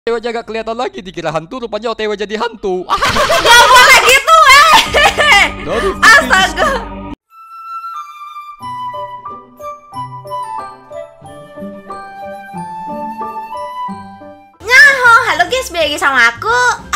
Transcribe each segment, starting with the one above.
OTW gak kelihatan lagi, dikira hantu, rupanya OTW jadi hantu. Gak boleh gitu, astaga. Nyaho, halo guys, balik lagi sama aku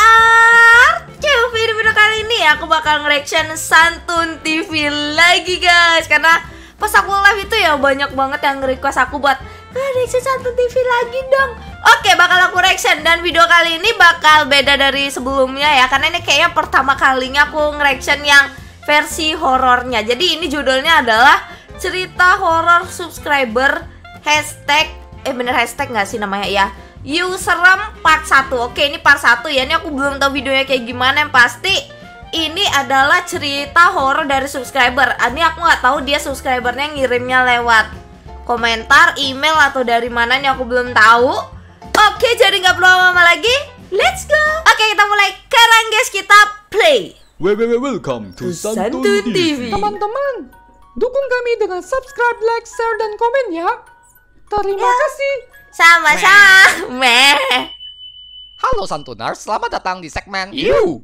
Video kali ini aku bakal nge-reaction Santun TV lagi guys. Karena pas aku live itu ya banyak banget yang nge-request aku buat reaction Santun TV lagi dong. Oke, bakal aku reaction. Dan video kali ini bakal beda dari sebelumnya ya, karena ini kayaknya pertama kalinya aku nge-reaction yang versi horornya. Jadi ini judulnya adalah cerita horor subscriber hashtag bener hashtag nggak sih namanya ya, You Serem part 1. Oke, ini part 1 ya. Ini aku belum tahu videonya kayak gimana. Yang pasti ini adalah cerita horor dari subscriber. Ini aku nggak tahu dia subscribernya ngirimnya lewat komentar, email, atau dari mana, ini aku belum tahu. Oke, jadi nggak perlu lama lagi, let's go. Oke, kita mulai. Sekarang guys, kita play. Welcome to Santun TV. Teman-teman, dukung kami dengan subscribe, like, share, dan komen ya. Terima kasih. Sama-sama. Halo Santuners, selamat datang di segmen Serem.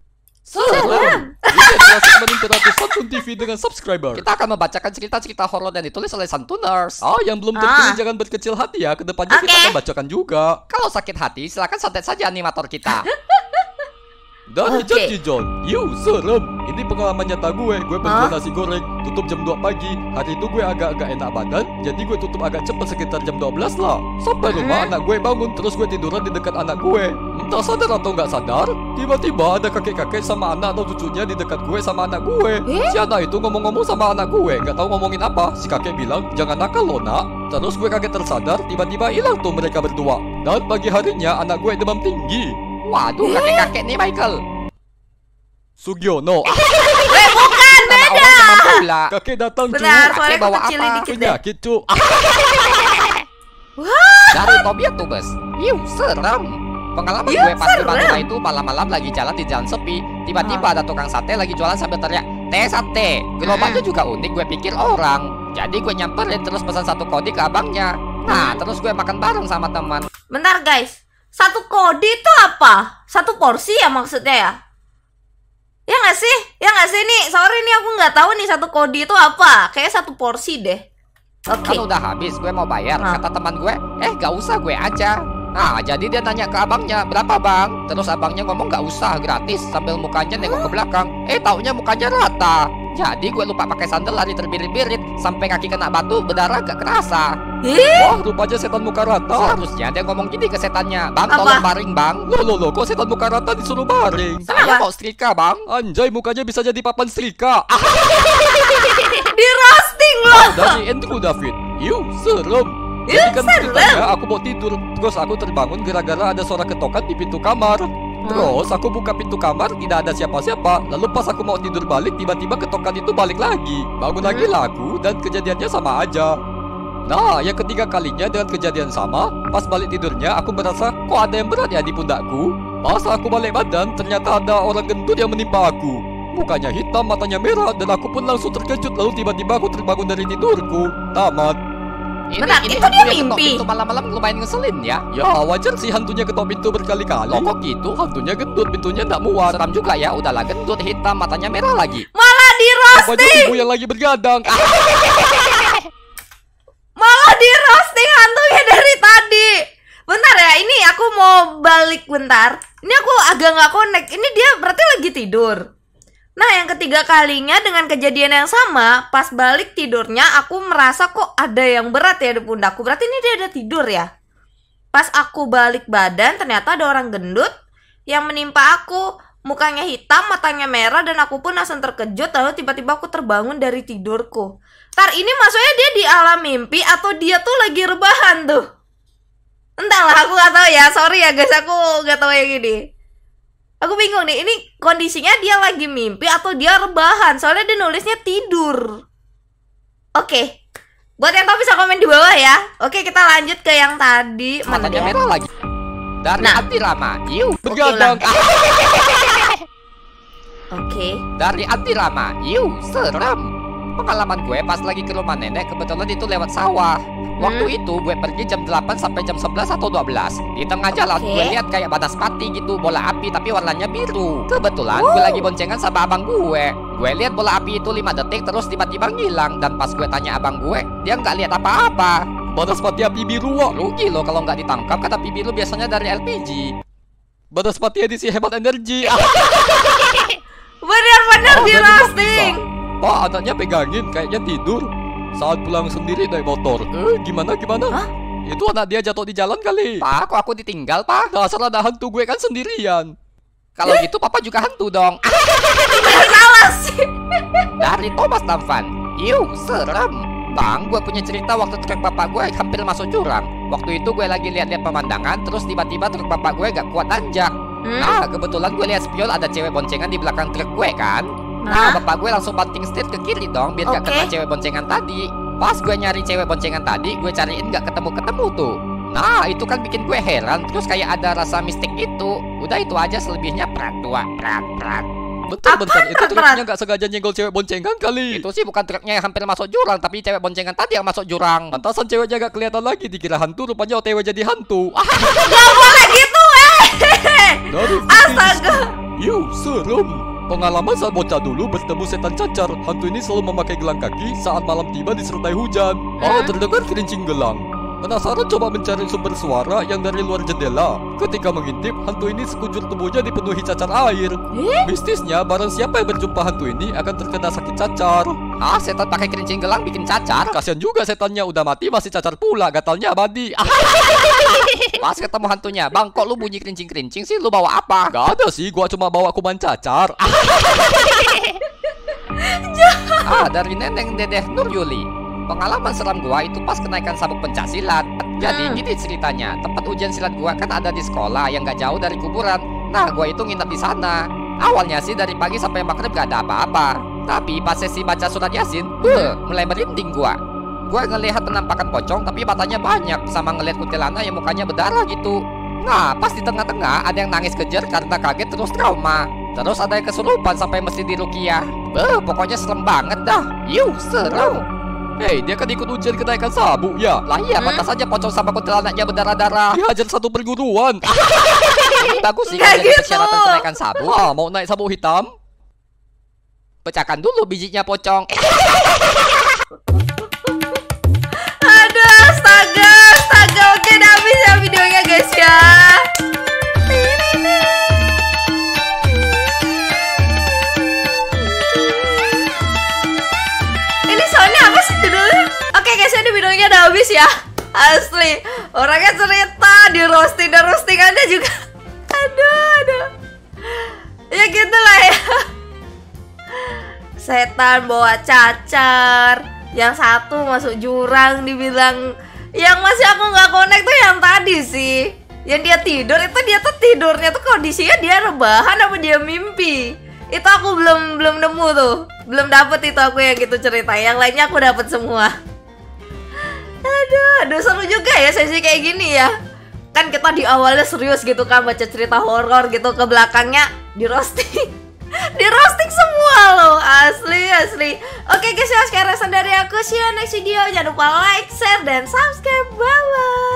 Ini adalah segmen interaktif Santun TV dengan subscriber. Kita akan membacakan cerita-cerita horor dan ditulis oleh Santuners. Yang belum terpilih jangan berkecil hati ya. Kedepannya kita akan bacakan juga. Kalau sakit hati, silakan santet saja animator kita. Dari John, You Serem. Ini pengalaman nyata gue penjual nasi goreng, tutup jam 2 pagi. Hari itu gue agak-agak enak badan, jadi gue tutup agak cepat sekitar jam 12 lah. Sampai rumah anak gue bangun, terus gue tiduran di dekat anak gue. Entah sadar atau nggak sadar, tiba-tiba ada kakek-kakek sama anak atau cucunya di dekat gue sama anak gue. Si anak itu ngomong-ngomong sama anak gue, nggak tahu ngomongin apa. Si kakek bilang, jangan nakal lo nak. Terus gue kaget tersadar, tiba-tiba hilang tuh mereka berdua. Dan pagi harinya anak gue demam tinggi. Waduh, kakek-kakek nih Michael Sugiono. Bukan, beda. Kakek datang cu. Benar, soalnya Kakek bawa kecilin apa? dikit deh. Penyakit cu. Dari Tobias tuh bes. Serem. Pengalaman gue pas di Bandung itu malam-malam lagi jalan di jalan sepi. Tiba-tiba ada tukang sate lagi jualan sambil teriak, "Teh sate." Gerobaknya juga unik, gue pikir orang. Jadi gue nyamperin terus pesan satu kodi ke abangnya. Nah, terus gue makan bareng sama teman. Bentar guys, satu kode itu apa? Satu porsi ya maksudnya ya? Ya nggak sih? Ya nggak sih nih? Sorry nih aku nggak tahu nih satu kode itu apa. Kayak satu porsi deh. Oke. Kan udah habis, gue mau bayar. Kata teman gue, gak usah, gue aja. Nah, jadi dia tanya ke abangnya, berapa bang? Terus abangnya ngomong gak usah, gratis. Sambil mukanya nengok ke belakang. Taunya mukanya rata. Jadi gue lupa pakai sandal, lari terbirit-birit sampai kaki kena batu, berdarah gak kerasa. Wah, rupanya setan muka rata. Seharusnya dia ngomong gini ke setannya, "Bang, tolong baring bang." Loh, kok setan muka rata disuruh baring? Saya mau setrika bang. Anjay, mukanya bisa jadi papan setrika. Di roasting loh. Dari Andrew David, You Serem. Jadi kan ceritanya aku mau tidur, terus aku terbangun gara-gara ada suara ketokan di pintu kamar. Terus aku buka pintu kamar, tidak ada siapa-siapa. Lalu pas aku mau tidur balik, tiba-tiba ketokan itu balik lagi. Bangun lagi lah aku, dan kejadiannya sama aja. Nah, yang ketiga kalinya dengan kejadian sama. Pas balik tidurnya, aku merasa kok ada yang berat ya di pundakku. Pas aku balik badan, ternyata ada orang gendut yang menimpa aku. Mukanya hitam, matanya merah, dan aku pun langsung terkejut. Lalu tiba-tiba aku terbangun dari tidurku. Tamat. Bentar, itu dia mimpi. Itu malam-malam lumayan ngeselin ya. Ya wajar sih hantunya ketok pintu berkali-kali. Kok gitu? Hantunya gendut, pintunya nggak muat. Seram juga ya, udahlah gendut, hitam, matanya merah lagi. Malah di Rupanya roasting. tubuh yang lagi bergadang. Malah di roasting hantunya dari tadi. Bentar ya, ini aku mau balik bentar. Ini aku agak nggak connect. Ini dia berarti lagi tidur. Nah, yang ketiga kalinya dengan kejadian yang sama, pas balik tidurnya aku merasa kok ada yang berat ya di pundakku. Berarti ini dia ada tidur ya. Pas aku balik badan, ternyata ada orang gendut yang menimpa aku. Mukanya hitam, matanya merah, dan aku pun langsung terkejut. Lalu tiba-tiba aku terbangun dari tidurku. Ntar ini maksudnya dia di alam mimpi atau dia tuh lagi rebahan tuh? Entahlah, aku gak tahu ya. Sorry ya guys, aku gak tahu yang ini. Aku bingung nih, ini kondisinya dia lagi mimpi atau dia rebahan? Soalnya dia nulisnya tidur. Oke. Buat yang tahu bisa komen di bawah ya. Oke, kita lanjut ke yang tadi. Matanya merah lagi. Dari Antirama, You Bergadang. Oke. Dari Antirama, You Serem. Pengalaman gue pas lagi ke rumah nenek, kebetulan itu lewat sawah. Waktu itu gue pergi jam 8 sampai jam 11 atau 12. Di tengah jalan gue lihat kayak banaspati gitu, bola api tapi warnanya biru. Kebetulan gue lagi boncengan sama abang gue. Gue lihat bola api itu 5 detik terus tiba-tiba ngilang. Dan pas gue tanya abang gue, dia nggak lihat apa-apa. Banaspati api biru, wah. Rugi loh kalau nggak ditangkap, kan api biru biasanya dari LPG. Banaspati edisi hemat energi. Bener-bener di jadi roasting. bisa. Pak, anaknya pegangin, kayaknya tidur. Saat pulang sendiri naik motor. Gimana? Hah? Itu anak dia jatuh di jalan kali. Pak, kok aku ditinggal, Pak? Dasar ada hantu, gue kan sendirian. Kalau gitu papa juga hantu dong. Salah sih. Dari Thomas Tamfan. Yuh, serem. Bang, gue punya cerita waktu truk bapak gue hampir masuk jurang. Waktu itu gue lagi lihat-lihat pemandangan, terus tiba-tiba truk bapak gue gak kuat nanjak. Nah, kebetulan gue lihat spion ada cewek boncengan di belakang truk gue kan. Nah, bapak gue langsung banting setir ke kiri dong, biar gak kena cewek boncengan tadi. Pas gue nyari cewek boncengan tadi, gue cariin gak ketemu-ketemu tuh. Nah, itu kan bikin gue heran, terus kayak ada rasa mistik itu. Udah itu aja, selebihnya prat. Bentar, itu truknya gak sengaja nyenggol cewek boncengan kali. Itu sih bukan truknya yang hampir masuk jurang, tapi cewek boncengan tadi yang masuk jurang. Pantasan ceweknya gak kelihatan lagi, dikira hantu, rupanya OTW jadi hantu. Gak boleh gitu, Dari Astaga. Yuh, serem. Pengalaman saat bocah dulu bertemu setan cacar. Hantu ini selalu memakai gelang kaki saat malam tiba disertai hujan. Terdengar kerincing gelang. Penasaran coba mencari sumber suara yang dari luar jendela. Ketika mengintip, hantu ini sekujur tubuhnya dipenuhi cacar air. Mistisnya, barang siapa yang berjumpa hantu ini akan terkena sakit cacar. Setan pakai kerincing gelang bikin cacar. Kasian juga setannya, udah mati masih cacar pula, gatalnya abadi. Pas ketemu hantunya, bang kok lu bunyi kerincing-kerincing sih, lu bawa apa? Gak ada sih, gua cuma bawa kuman cacar. Dari Neneng Dedeh Nur Yuli. Pengalaman seram gua itu pas kenaikan sabuk pencak silat. Jadi gini ceritanya, tempat ujian silat gua kan ada di sekolah yang gak jauh dari kuburan. Nah, gua itu nginep di sana. Awalnya sih dari pagi sampai maghrib gak ada apa-apa. Tapi pas sesi baca surat Yasin, mulai merinding gua. Gua ngelihat penampakan pocong tapi matanya banyak, sama ngelihat kuntilanak yang mukanya berdarah gitu. Nah, pas di tengah-tengah ada yang nangis kejer karena kaget terus trauma. Terus ada yang kesurupan sampai mesti diruqyah. Pokoknya serem banget dah. Yuh, serem. Hei, dia kan ikut ujian kenaikan sabuk ya. Lah iya, pantas saja pocong sama kuntilanaknya berdarah-darah. Dihajar satu perguruan. Bagus sih Nggak kalau gitu. persyaratan kenaikan sabuk. Mau naik sabuk hitam? Pecahkan dulu bijinya pocong. Aduh, astaga. Oke, udah habis ya videonya guys ya. Ini soalnya apa sih judulnya? Oke guys, ini videonya udah habis ya. Asli, orangnya cerita di roasting dan roastingannya juga. Aduh. Ya gitu lah ya. Setan bawa cacar, yang satu masuk jurang dibilang. Yang masih aku nggak connect tuh yang tadi sih, yang dia tidur itu, dia tuh tidurnya tuh kondisinya dia rebahan apa dia mimpi. Itu aku belum nemu tuh, belum dapet itu aku yang gitu cerita. Yang lainnya aku dapet semua. Aduh, seru juga ya sesi kayak gini ya. Kan kita di awalnya serius gitu kan, baca cerita horor gitu, ke belakangnya di roasting. Di roasting semua loh, asli. Oke guys ya, sekarang dari aku, see you next video. Jangan lupa like, share, dan subscribe. Bye bye.